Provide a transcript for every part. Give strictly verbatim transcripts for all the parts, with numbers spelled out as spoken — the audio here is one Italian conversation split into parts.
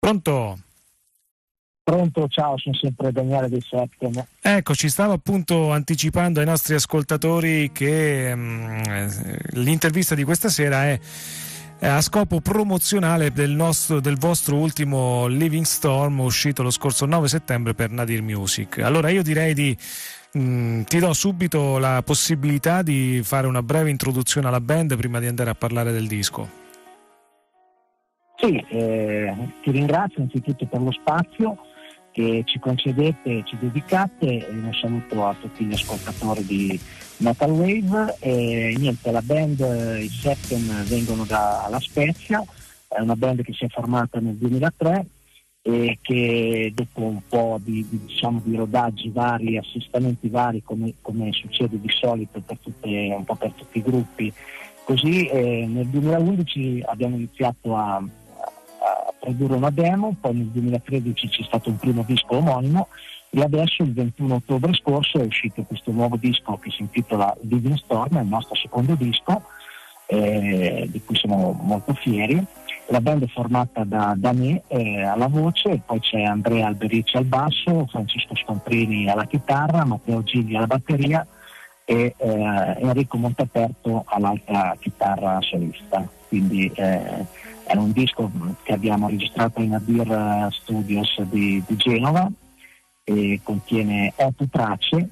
Pronto? Pronto, ciao, sono sempre Daniele dei Septem. Ecco, ci stavo appunto anticipando ai nostri ascoltatori che mh, l'intervista di questa sera è a scopo promozionale del, nostro, del vostro ultimo Living Storm uscito lo scorso nove settembre per Nadir Music. Allora io direi di mh, ti do subito la possibilità di fare una breve introduzione alla band prima di andare a parlare del disco. Sì, eh, ti ringrazio innanzitutto per lo spazio che ci concedete, ci dedicate, e un saluto a tutti gli ascoltatori di Metal Wave. E niente, la band, i Septem vengono da La Spezia, è una band che si è formata nel duemilatré e che dopo un po' di, di, diciamo, di rodaggi vari, assestamenti vari, come, come succede di solito per tutte, un po' per tutti i gruppi, così eh, nel duemilaundici abbiamo iniziato a a produrre una demo, poi nel duemilatredici c'è stato un primo disco omonimo e adesso il ventuno ottobre scorso è uscito questo nuovo disco che si intitola Living Storm, è il nostro secondo disco, eh, di cui siamo molto fieri. La band è formata da, da me eh, alla voce, e poi c'è Andrea Alberici al basso, Francesco Scontrini alla chitarra, Matteo Gigli alla batteria e eh, Enrico Montaperto all'altra chitarra solista. Quindi eh, è un disco che abbiamo registrato in Nadir Studios di, di Genova e contiene otto tracce.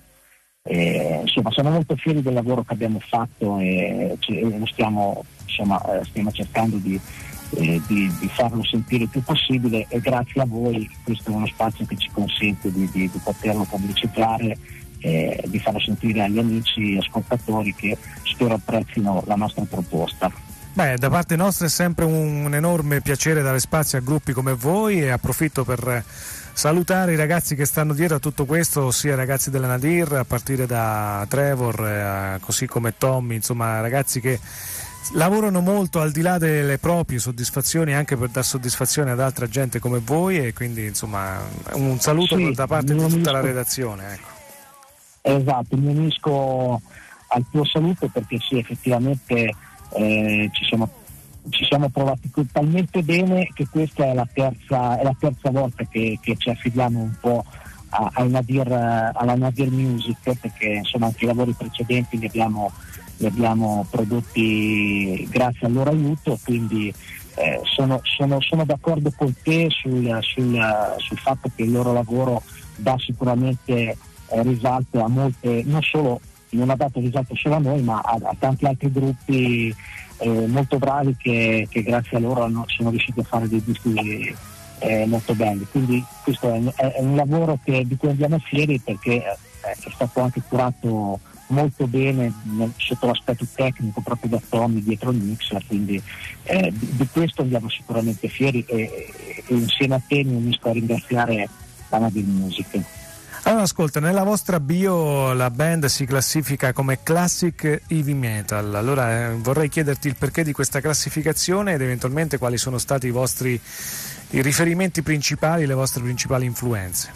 E, insomma, siamo molto fieri del lavoro che abbiamo fatto e, e lo stiamo, insomma, stiamo cercando di, eh, di, di farlo sentire il più possibile, e grazie a voi questo è uno spazio che ci consente di, di, di poterlo pubblicizzare e di farlo sentire agli amici ascoltatori che spero apprezzino la nostra proposta. Beh, da parte nostra è sempre un, un enorme piacere dare spazio a gruppi come voi, e approfitto per salutare i ragazzi che stanno dietro a tutto questo, ossia i ragazzi della Nadir, a partire da Trevor, eh, così come Tommy, insomma ragazzi che lavorano molto al di là delle proprie soddisfazioni, anche per dar soddisfazione ad altra gente come voi, e quindi insomma un saluto sì, da parte di tutta unisco, la redazione. Ecco. Esatto, mi unisco al tuo saluto perché sì, effettivamente Eh, ci siamo ci siamo trovati talmente bene che questa è la terza, è la terza volta che, che ci affidiamo un po' a, a Nadir, alla Nadir Music, perché insomma anche i lavori precedenti li abbiamo, li abbiamo prodotti grazie al loro aiuto, quindi eh, sono, sono, sono d'accordo con te sul, sul, sul fatto che il loro lavoro dà sicuramente eh, risalto a molte, non solo non ha dato risalto solo a noi, ma a, a tanti altri gruppi eh, molto bravi che, che grazie a loro hanno, sono riusciti a fare dei dischi eh, molto belli. Quindi questo è, è, è un lavoro che, di cui andiamo fieri, perché eh, è stato anche curato molto bene nel, sotto l'aspetto tecnico proprio da Tommy dietro il mixer, quindi eh, di, di questo andiamo sicuramente fieri, e, e insieme a te mi unisco a ringraziare la Nadir Music. Allora ascolta, nella vostra bio la band si classifica come Classic Heavy Metal, allora eh, vorrei chiederti il perché di questa classificazione ed eventualmente quali sono stati i vostri i riferimenti principali, le vostre principali influenze.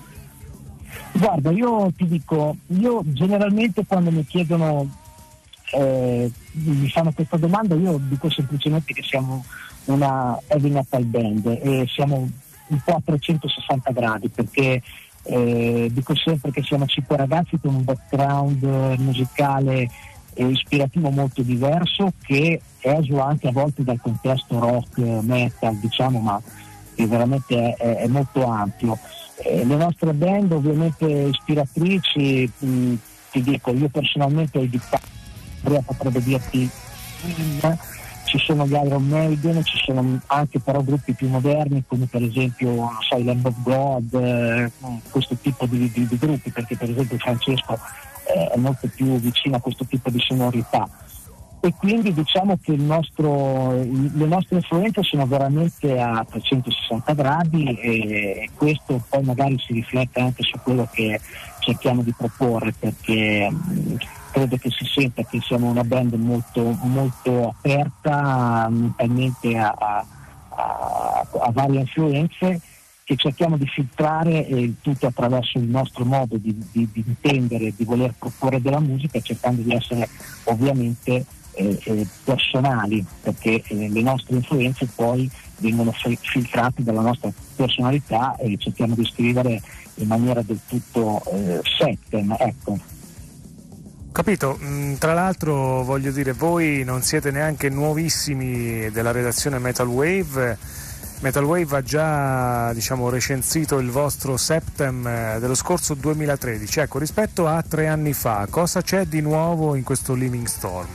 Guarda, io ti dico, io generalmente quando mi chiedono, eh, mi fanno questa domanda, io dico semplicemente che siamo una heavy metal band e siamo un po' a trecentosessanta gradi, perché Eh, dico sempre che siamo cinque ragazzi con un background musicale e ispirativo molto diverso, che esula anche a volte dal contesto rock, metal, diciamo, ma che veramente è, è molto ampio. Eh, le nostre band ovviamente ispiratrici, mh, ti dico, io personalmente ho di Andrea potrebbe dirti mh, ci sono gli Iron Maiden, ci sono anche però gruppi più moderni come per esempio non so, i Lamb of God, eh, questo tipo di, di, di gruppi, perché per esempio Francesco eh, è molto più vicino a questo tipo di sonorità, e quindi diciamo che il nostro, le nostre influenze sono veramente a trecentosessanta gradi, e questo poi magari si riflette anche su quello che cerchiamo di proporre, perché mh, credo che si senta che siamo una band molto, molto aperta mentalmente a, a, a, a varie influenze, che cerchiamo di filtrare, e il tutto attraverso il nostro modo di, di, di intendere, di voler proporre della musica, cercando di essere ovviamente eh, eh, personali, perché eh, le nostre influenze poi vengono f- filtrati dalla nostra personalità e cerchiamo di scrivere in maniera del tutto eh, Septem, ecco. Capito, tra l'altro voglio dire, voi non siete neanche nuovissimi della redazione Metal Wave. Metal Wave ha già, diciamo, recensito il vostro Septem dello scorso duemilatredici. Ecco, rispetto a tre anni fa, cosa c'è di nuovo in questo Living Storm?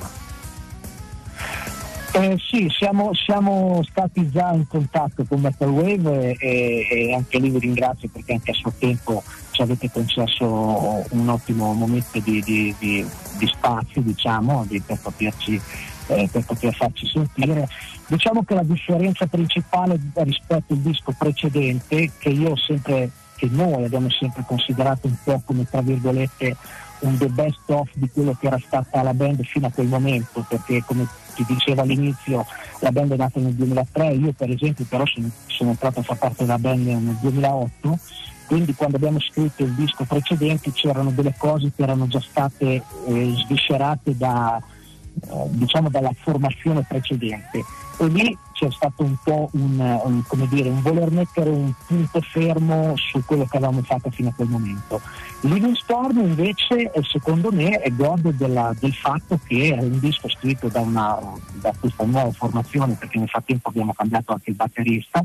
Eh, sì, siamo, siamo stati già in contatto con Metal Wave e, e anche lì vi ringrazio perché anche a suo tempo ci avete concesso un ottimo momento di, di, di, di spazio, diciamo, di, per poterci eh, per poter farci sentire. Diciamo che la differenza principale rispetto al disco precedente, che io ho sempre, che noi abbiamo sempre considerato un po' come tra virgolette un the best of di quello che era stata la band fino a quel momento, perché come ti dicevo all'inizio la band è nata nel duemilatré, io per esempio però sono, sono entrato a far parte della band nel duemilaotto, quindi quando abbiamo scritto il disco precedente c'erano delle cose che erano già state eh, sviscerate da, eh, diciamo dalla formazione precedente, e lì c'è stato un po' un, un, come dire, un voler mettere un punto fermo su quello che avevamo fatto fino a quel momento. Living Storm invece secondo me è gode della, del fatto che è un disco scritto da, una, da questa nuova formazione, perché nel frattempo abbiamo cambiato anche il batterista,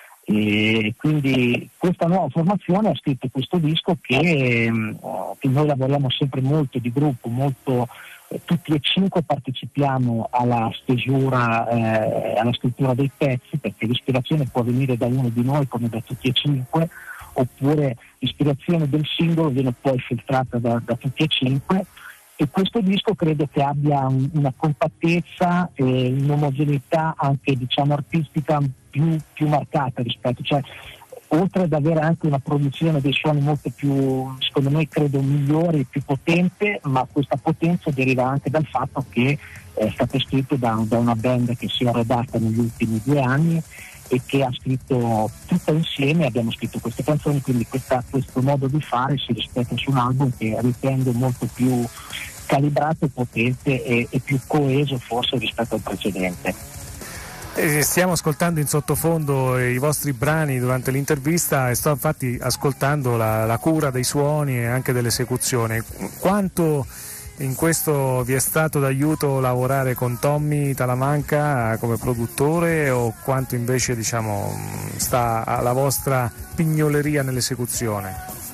e quindi questa nuova formazione ha scritto questo disco che, che noi lavoriamo sempre molto di gruppo, molto tutti e cinque partecipiamo alla stesura, eh, alla scrittura dei pezzi, perché l'ispirazione può venire da uno di noi come da tutti e cinque, oppure l'ispirazione del singolo viene poi filtrata da, da tutti e cinque, e questo disco credo che abbia un, una compattezza e un'omogeneità anche diciamo artistica più, più marcata rispetto, cioè oltre ad avere anche una produzione dei suoni molto più, secondo me credo migliore e più potente, ma questa potenza deriva anche dal fatto che è stato scritto da, da una band che si è rodata negli ultimi due anni e che ha scritto tutta insieme, abbiamo scritto queste canzoni, quindi questa, questo modo di fare si rispecchia su un album che ritengo molto più calibrato e potente e, e più coeso forse rispetto al precedente. Stiamo ascoltando in sottofondo i vostri brani durante l'intervista e sto infatti ascoltando la, la cura dei suoni e anche dell'esecuzione. Quanto in questo vi è stato d'aiuto lavorare con Tommy Talamanca come produttore, o quanto invece diciamo sta alla vostra pignoleria nell'esecuzione?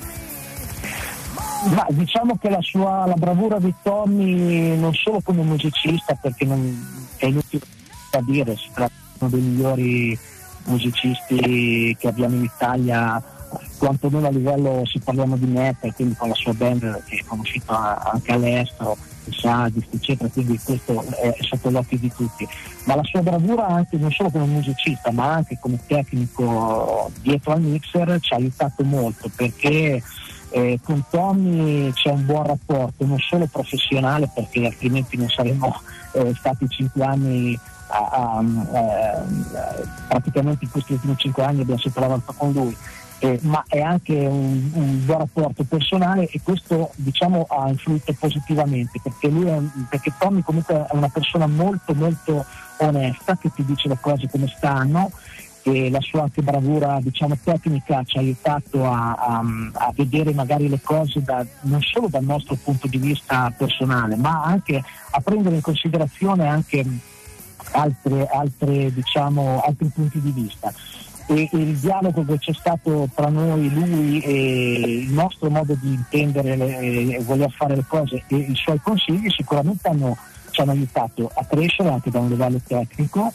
Ma diciamo che la sua la bravura di Tommy non solo come musicista, perché non è inutile a dire, si tratta di uno dei migliori musicisti che abbiamo in Italia, quantomeno a livello, se parliamo di metal, quindi con la sua band che è conosciuta anche all'estero, Sadist eccetera, quindi questo è sotto gli occhi di tutti, ma la sua bravura anche non solo come musicista ma anche come tecnico dietro al mixer ci ha aiutato molto, perché eh, con Tommy c'è un buon rapporto non solo professionale, perché altrimenti non saremmo eh, stati cinque anni a, a, a, a, praticamente in questi ultimi cinque anni abbiamo sempre lavorato con lui. Eh, ma è anche un, un buon rapporto personale, e questo diciamo ha influito positivamente, perché lui è, perché Tommy comunque è una persona molto molto onesta, che ti dice le cose come stanno, e la sua anche bravura diciamo tecnica ci ha aiutato a, a, a vedere magari le cose da, non solo dal nostro punto di vista personale, ma anche a prendere in considerazione anche altre, altre diciamo altri punti di vista. E il dialogo che c'è stato tra noi, lui e il nostro modo di intendere le, e voler fare le cose e i suoi consigli sicuramente hanno, ci hanno aiutato a crescere anche da un livello tecnico,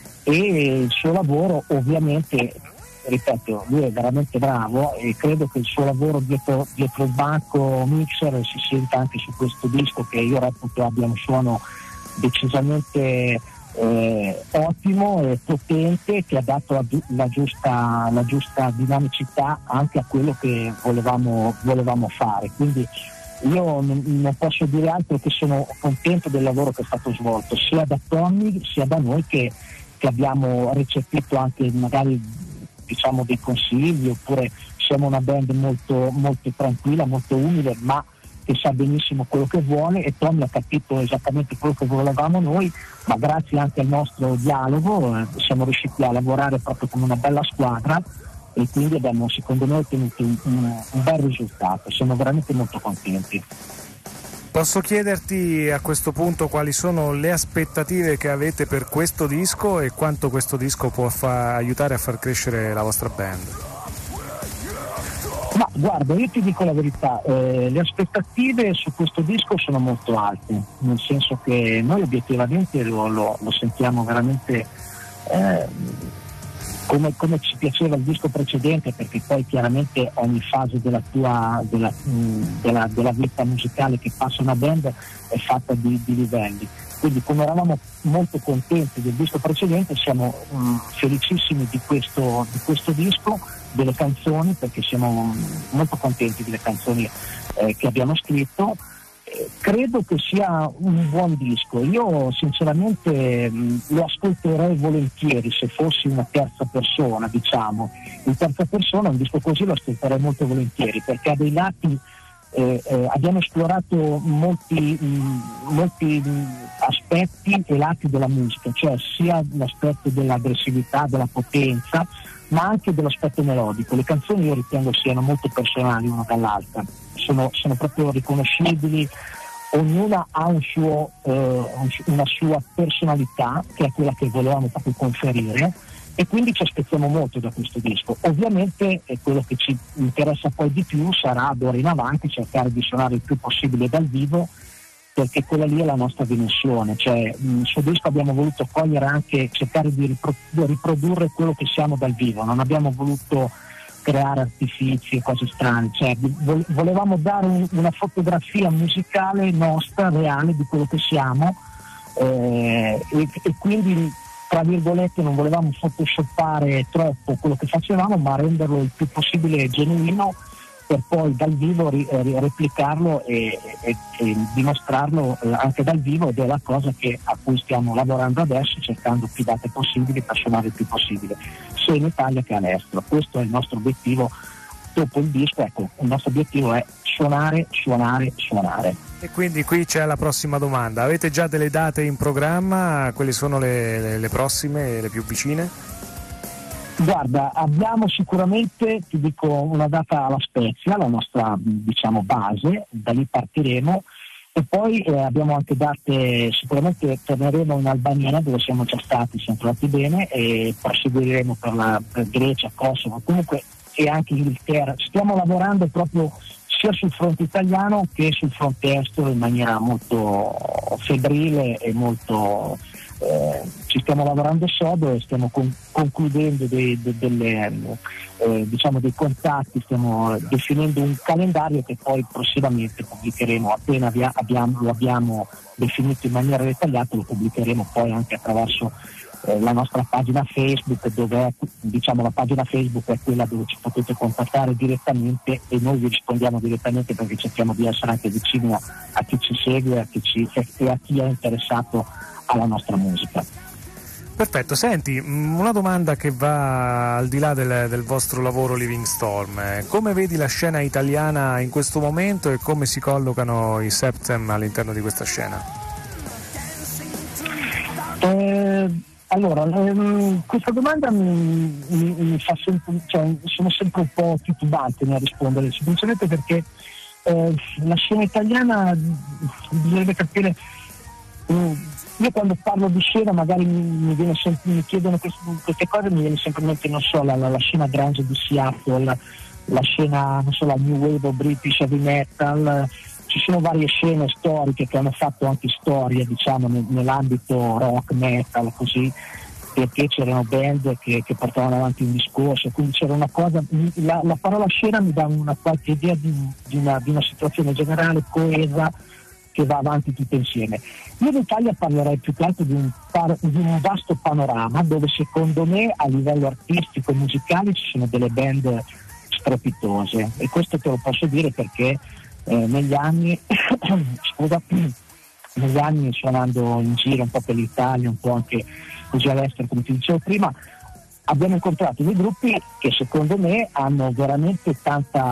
e il suo lavoro ovviamente, ripeto, lui è veramente bravo e credo che il suo lavoro dietro, dietro il banco mixer si senta anche su questo disco, che io reputo abbia un suono decisamente Eh, ottimo e potente, che ha dato la, la, giusta, la giusta dinamicità anche a quello che volevamo, volevamo fare. Quindi io non, non posso dire altro che sono contento del lavoro che è stato svolto sia da Tommy sia da noi, che, che abbiamo recepito anche magari diciamo dei consigli, oppure siamo una band molto, molto tranquilla, molto umile, ma che sa benissimo quello che vuole, e Tommy ha capito esattamente quello che volevamo noi, ma grazie anche al nostro dialogo eh, siamo riusciti a lavorare proprio come una bella squadra, e quindi abbiamo secondo me ottenuto un, un, un bel risultato. Siamo veramente molto contenti. Posso chiederti a questo punto quali sono le aspettative che avete per questo disco e quanto questo disco può fa- aiutare a far crescere la vostra band? Ma guarda, io ti dico la verità, eh, le aspettative su questo disco sono molto alte, nel senso che noi obiettivamente lo, lo, lo sentiamo veramente eh, come, come ci piaceva il disco precedente, perché poi chiaramente ogni fase della tua della, mh, della, della vita musicale che passa una band è fatta di, di livelli. Quindi come eravamo molto contenti del disco precedente, siamo mh, felicissimi di questo, di questo disco, delle canzoni, perché siamo molto contenti delle canzoni eh, che abbiamo scritto. Eh, credo che sia un buon disco. Io sinceramente mh, lo ascolterei volentieri se fossi una terza persona, diciamo. In terza persona un disco così lo ascolterei molto volentieri, perché ha dei lati. Eh, eh, abbiamo esplorato molti, mh, molti mh, aspetti e lati della musica, cioè sia l'aspetto dell'aggressività, della potenza, ma anche dell'aspetto melodico. Le canzoni io ritengo siano molto personali una dall'altra, sono, sono proprio riconoscibili, ognuna ha un suo, eh, una sua personalità, che è quella che volevamo proprio conferire, e quindi ci aspettiamo molto da questo disco. Ovviamente eh, quello che ci interessa poi di più sarà d'ora in avanti cercare di suonare il più possibile dal vivo, perché quella lì è la nostra dimensione, cioè mh, sul disco abbiamo voluto cogliere anche, cercare di, ripro- di riprodurre quello che siamo dal vivo, non abbiamo voluto creare artifici e cose strane, cioè vo- volevamo dare un, una fotografia musicale nostra, reale, di quello che siamo, eh, e, e quindi tra virgolette non volevamo photoshoppare troppo quello che facevamo, ma renderlo il più possibile genuino, per poi dal vivo ri, ri, replicarlo e, e, e dimostrarlo eh, anche dal vivo, ed è la cosa che, a cui stiamo lavorando adesso, cercando più date possibili per suonare il più possibile, sia in Italia che all'estero. Questo è il nostro obiettivo dopo il disco. Ecco, il nostro obiettivo è suonare, suonare, suonare. E quindi qui c'è la prossima domanda: avete già delle date in programma? Quali sono le, le, le prossime, le più vicine? Guarda, abbiamo sicuramente, ti dico, una data alla Spezia, la nostra diciamo base, da lì partiremo, e poi eh, abbiamo anche date, sicuramente torneremo in Albania, dove siamo già stati, siamo trovati bene, e proseguiremo per la per Grecia, Kosovo, comunque, e anche Inghilterra. Stiamo lavorando proprio sia sul fronte italiano che sul fronte estero in maniera molto febbrile e molto eh, ci stiamo lavorando sodo, e stiamo con, concludendo dei, de, delle, eh, diciamo dei contatti, stiamo definendo un calendario che poi prossimamente pubblicheremo. Appena avia, abbiamo, lo abbiamo definito in maniera dettagliata, lo pubblicheremo poi anche attraverso la nostra pagina Facebook, dove è, diciamo la pagina Facebook è quella dove ci potete contattare direttamente, e noi vi rispondiamo direttamente, perché cerchiamo di essere anche vicini a, a chi ci segue, a chi ci, e a chi è interessato alla nostra musica. Perfetto, senti, una domanda che va al di là del, del vostro lavoro Living Storm: come vedi la scena italiana in questo momento e come si collocano i Septem all'interno di questa scena? Eh, Allora, ehm, questa domanda mi, mi, mi fa sempre, cioè, sono sempre un po' titubante nel rispondere, semplicemente perché eh, la scena italiana bisognerebbe capire. Eh, io quando parlo di scena magari mi, mi, viene sempre, mi chiedono queste, queste cose, mi viene sempre in mente, non so, la, la, la scena grunge di Seattle, la, la scena, non so, la new wave o British heavy metal. Ci sono varie scene storiche che hanno fatto anche storia, diciamo, nell'ambito rock, metal, così, perché c'erano band che, che portavano avanti un discorso, quindi c'era una cosa, la, la parola scena mi dà una qualche idea di, di, una, di una situazione generale coesa che va avanti tutte insieme. Io in Italia parlerei più che altro di un, par, di un vasto panorama, dove secondo me a livello artistico e musicale ci sono delle band strepitose, e questo te lo posso dire perché Eh, negli anni scusa negli anni suonando in giro un po' per l'Italia, un po' anche così all'estero, come ti dicevo prima, abbiamo incontrato dei gruppi che secondo me hanno veramente tanta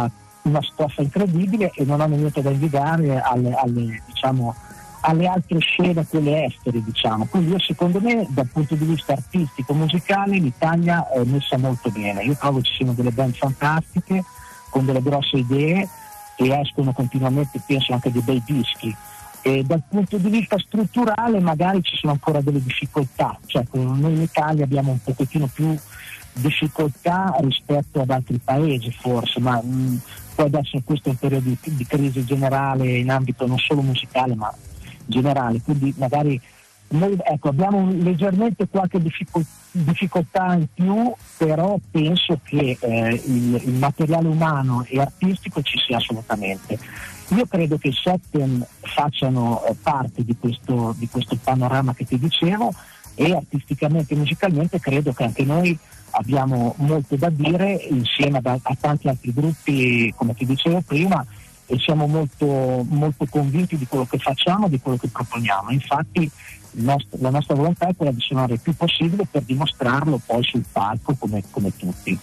una stoffa incredibile e non hanno niente da invidiare alle, alle, diciamo, alle altre scene, quelle estere, diciamo. Quindi io, secondo me, dal punto di vista artistico musicale, l'Italia è messa molto bene. Io trovo ci siano delle band fantastiche con delle grosse idee e escono continuamente, penso, anche dei bei dischi. E dal punto di vista strutturale magari ci sono ancora delle difficoltà, cioè noi in Italia abbiamo un pochettino più difficoltà rispetto ad altri paesi forse, ma mh, poi adesso questo è un periodo di, di crisi generale in ambito non solo musicale ma generale, quindi magari noi, ecco, abbiamo leggermente qualche difficol- difficoltà in più, però penso che eh, il, il materiale umano e artistico ci sia assolutamente. Io credo che i Septem facciano eh, parte di questo, di questo panorama che ti dicevo, e artisticamente e musicalmente credo che anche noi abbiamo molto da dire insieme a, a tanti altri gruppi, come ti dicevo prima, e siamo molto, molto convinti di quello che facciamo, di quello che proponiamo. Infatti il nostro, la nostra volontà è quella di suonare il più possibile per dimostrarlo poi sul palco come, come tutti.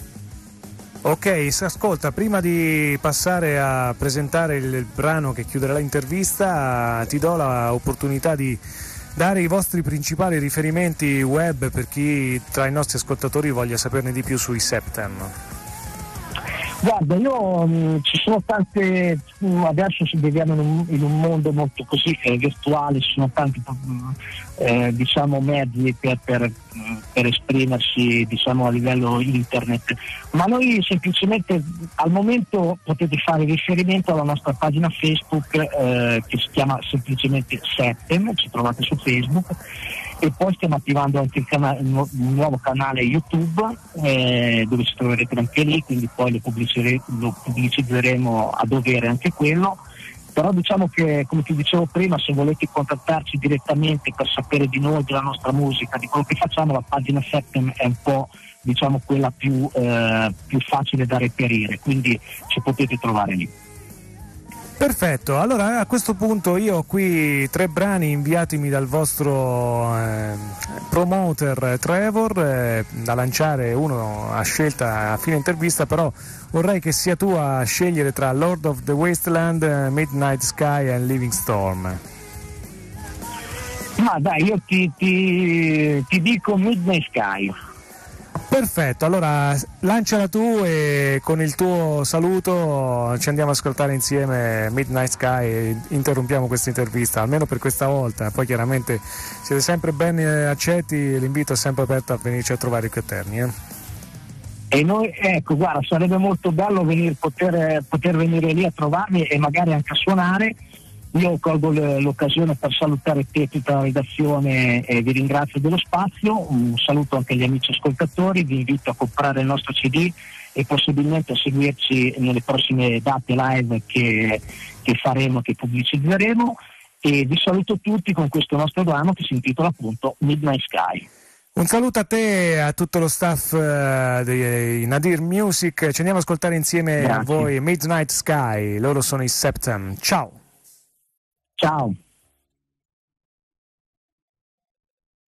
Ok, ascolta, prima di passare a presentare il brano che chiuderà l'intervista, ti do l'opportunità di dare i vostri principali riferimenti web per chi tra i nostri ascoltatori voglia saperne di più sui Septem. Guarda, io mh, ci sono tante, mh, adesso ci viviamo in un, in un mondo molto così eh, virtuale, ci sono tanti mh, eh, diciamo mezzi per, per, mh, per esprimersi, diciamo, a livello internet, ma noi semplicemente al momento potete fare riferimento alla nostra pagina Facebook eh, che si chiama semplicemente Septem, ci trovate su Facebook, e poi stiamo attivando anche il canale, un nuovo canale YouTube eh, dove ci troverete anche lì, quindi poi lo, pubblici- lo pubblicizzeremo a dovere anche quello. Però diciamo che, come ti dicevo prima, se volete contattarci direttamente per sapere di noi, della nostra musica, di quello che facciamo, la pagina Septem è un po', diciamo, quella più, eh, più facile da reperire, quindi ci potete trovare lì. Perfetto, allora a questo punto io ho qui tre brani inviatimi dal vostro eh, promoter Trevor eh, da lanciare, uno a scelta a fine intervista, però vorrei che sia tu a scegliere tra Lord of the Wasteland, Midnight Sky e Living Storm. Ma dai, io ti, ti, ti dico Midnight Sky. Perfetto, allora lanciala tu e con il tuo saluto ci andiamo ad ascoltare insieme Midnight Sky e interrompiamo questa intervista, almeno per questa volta. Poi chiaramente siete sempre ben accetti, l'invito è sempre aperto a venirci a trovare qui a Terni. Eh? E noi, ecco, guarda, sarebbe molto bello venire, poter, poter venire lì a trovarmi e magari anche a suonare. Io colgo l'occasione per salutare te e tutta la redazione e vi ringrazio dello spazio. Un saluto anche agli amici ascoltatori, vi invito a comprare il nostro C D e possibilmente a seguirci nelle prossime date live che, che faremo, che pubblicizzeremo, e vi saluto tutti con questo nostro brano che si intitola appunto Midnight Sky. Un saluto a te e a tutto lo staff uh, di Nadir Music, ci andiamo ad ascoltare insieme. Grazie. A voi Midnight Sky, loro sono i Septem. Ciao! Ciao!